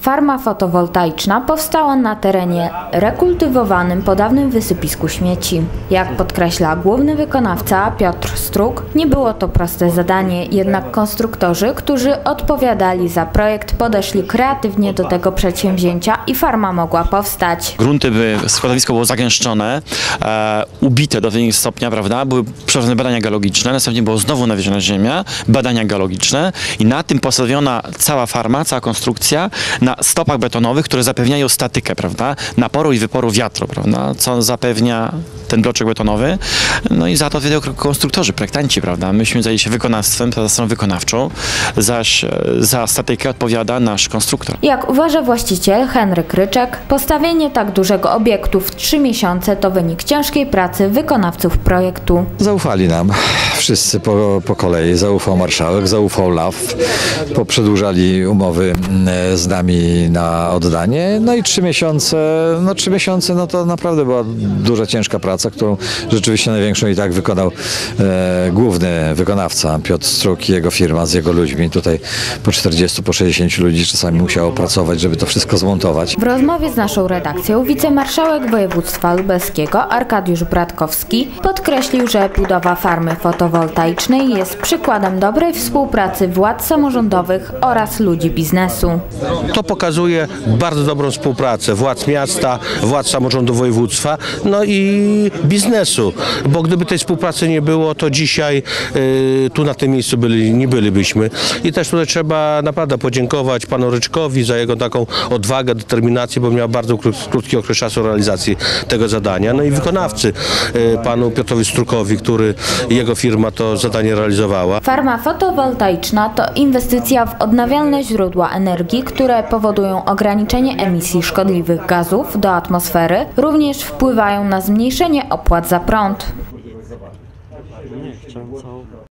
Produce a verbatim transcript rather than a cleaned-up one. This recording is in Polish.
Farma fotowoltaiczna powstała na terenie rekultywowanym po dawnym wysypisku śmieci. Jak podkreśla główny wykonawca Piotr Struk, nie było to proste zadanie, jednak konstruktorzy, którzy odpowiadali za projekt, podeszli kreatywnie do tego przedsięwzięcia i farma mogła powstać. Grunty, by składowisko było zagęszczone, e, ubite do tego stopnia, prawda, były przeprowadzone badania geologiczne, następnie było znowu nawieziona ziemia, badania geologiczne i na tym postawiona cała farma, cała konstrukcja na stopach betonowych, które zapewniają statykę, prawda, naporu i wyporu wiatru, prawda, co zapewnia ten bloczek betonowy. No i za to odpowiadają konstruktorzy, projektanci, prawda. Myśmy zajęli się wykonawstwem, za stroną wykonawczą, zaś za statykę odpowiada nasz konstruktor. Jak uważa właściciel Henryk Ryczek, postawienie tak dużego obiektu w trzy miesiące to wynik ciężkiej pracy wykonawców projektu. Zaufali nam wszyscy po, po kolei. Zaufał marszałek, zaufał L A W, poprzedłużali umowy z nami na oddanie. No i trzy miesiące, no trzy miesiące, no to naprawdę była duża, ciężka praca, którą rzeczywiście największą i tak wykonał e, główny wykonawca Piotr Struk i jego firma z jego ludźmi. Tutaj po czterdziestu, po sześćdziesięciu ludzi czasami musiało pracować, żeby to wszystko zmontować. W rozmowie z naszą redakcją wicemarszałek województwa lubelskiego Arkadiusz Bratkowski podkreślił, że budowa farmy fotowoltaicznej jest przykładem dobrej współpracy władz samorządowych oraz ludzi biznesu. To pokazuje bardzo dobrą współpracę władz miasta, władz samorządu województwa, no i biznesu, bo gdyby tej współpracy nie było, to dzisiaj y, tu na tym miejscu byli, nie bylibyśmy. I też tutaj trzeba naprawdę podziękować panu Ryczkowi za jego taką odwagę, determinację, bo miał bardzo krótki okres czasu realizacji tego zadania. No i wykonawcy, y, panu Piotrowi Strukowi, który jego firma to zadanie realizowała. Farma fotowoltaiczna to inwestycja w odnawialne źródła energii, które powodują ograniczenie emisji szkodliwych gazów do atmosfery, również wpływają na zmniejszenie opłat za prąd.